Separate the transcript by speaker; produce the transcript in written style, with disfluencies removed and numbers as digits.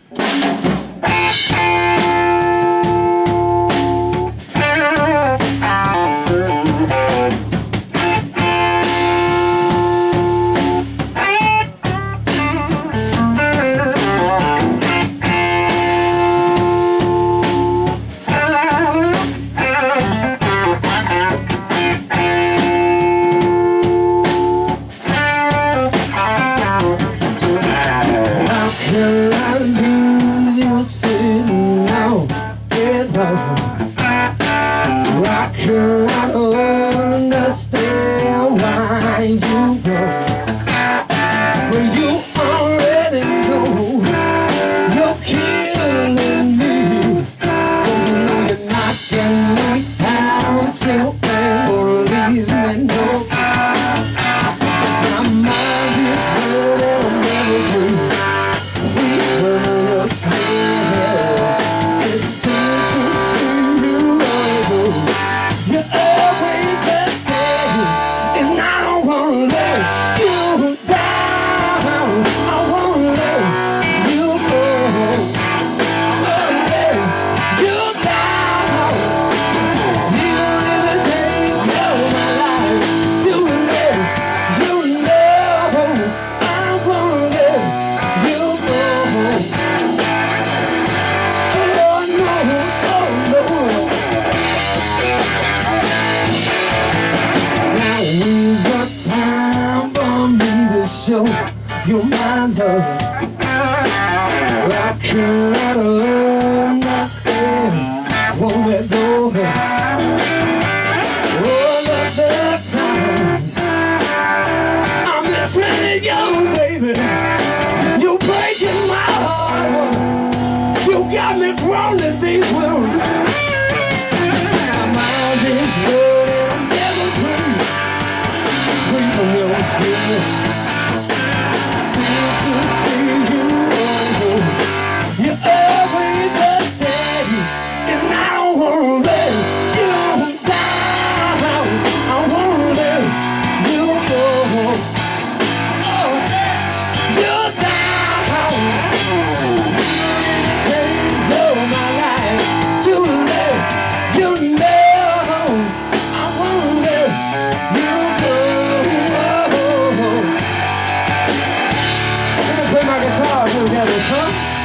Speaker 1: I cannot understand why you go, but you already know you're killing me. 'Cause you know you're knocking me down till believe me, no. My mind is hurting, I'm never free. We were just here. It seems to be you over. You're always the same, and I don't wanna let you down. I wanna let you go. I wanna let you down. Even if it takes all my life to let you know, I wanna let you go. Oh no, oh no. Now is the time for me to show you my love. I cannot understand, won't let go. All of the times I'm missing you, baby. You're breaking my heart. You got me crawling these wounds. My mind is loaded, I'm never free. Free from your skin. Seem to be you over. You're always the same, and I don't wanna let you down. I wanna let you go. Oh, you're down. Takes all my life to let you know. I wanna let you go. Let me play my guitar together, huh?